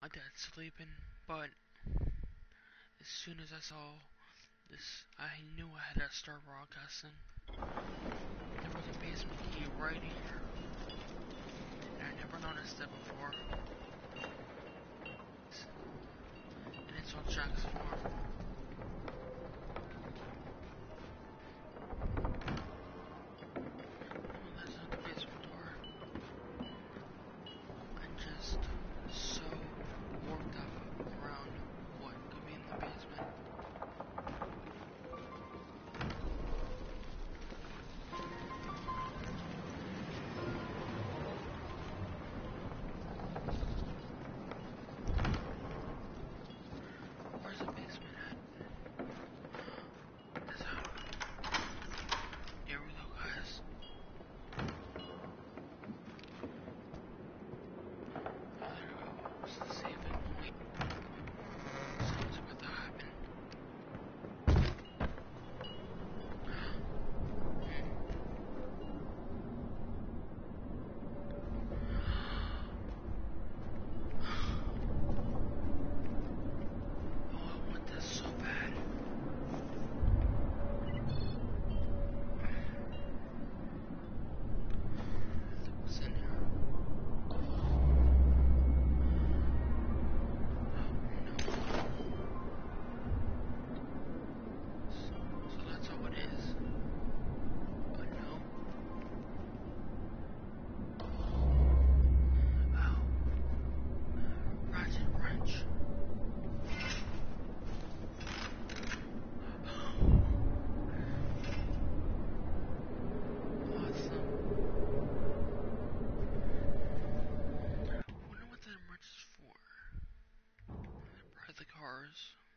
dad sleeping, but as soon as I saw this, I knew I had to start broadcasting. There was a basement key right here, and I never noticed it before. And it's on Jack's farm. So worked up around what could be in the basement. Where's the basement at? This out. Here we go, guys. The saving point. Something's about to happen. Oh, I want this so bad. What's in here? So that's how it is. But no. Oh. Ratchet wrench. Awesome. I wonder what that wrench is for. Probably the cars.